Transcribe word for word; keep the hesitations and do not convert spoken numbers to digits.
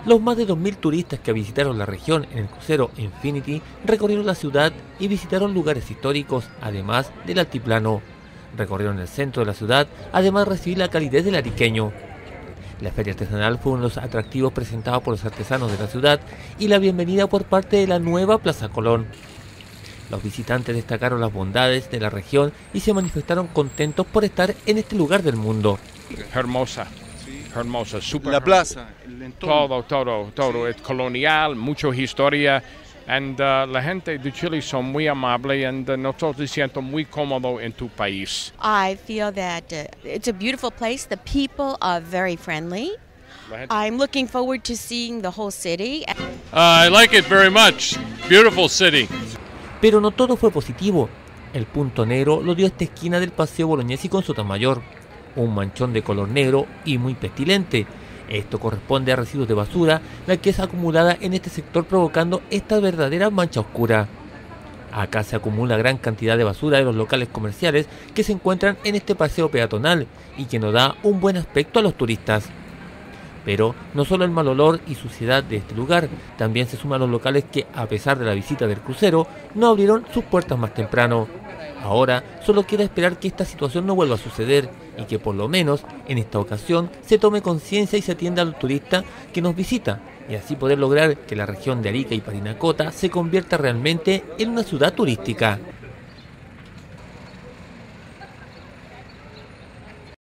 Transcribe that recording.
Los más de dos mil turistas que visitaron la región en el crucero Infinity recorrieron la ciudad y visitaron lugares históricos, además del altiplano. Recorrieron el centro de la ciudad, además de recibir la calidez del ariqueño. La feria artesanal fue uno de los atractivos presentados por los artesanos de la ciudad y la bienvenida por parte de la nueva Plaza Colón. Los visitantes destacaron las bondades de la región y se manifestaron contentos por estar en este lugar del mundo. Hermosa. Hermosa, super la plaza, el entorno. Todo, todo, todo. Es colonial, mucha historia. And uh, la gente de Chile son muy amables y uh, nosotros nos siento muy cómodos en tu país. I feel that uh, it's a beautiful place. The people are very friendly. I'm looking forward to seeing the whole city. Uh, I like it very much. Beautiful city. Pero no todo fue positivo. El punto negro lo dio esta esquina del Paseo Bolognesi con Sotomayor. Un manchón de color negro y muy pestilente. Esto corresponde a residuos de basura, la que es acumulada en este sector provocando esta verdadera mancha oscura. Acá se acumula gran cantidad de basura de los locales comerciales que se encuentran en este paseo peatonal y que no da un buen aspecto a los turistas. Pero no solo el mal olor y suciedad de este lugar, también se suman los locales que, a pesar de la visita del crucero, no abrieron sus puertas más temprano. Ahora solo queda esperar que esta situación no vuelva a suceder y que por lo menos en esta ocasión se tome conciencia y se atienda al turista que nos visita y así poder lograr que la región de Arica y Parinacota se convierta realmente en una ciudad turística.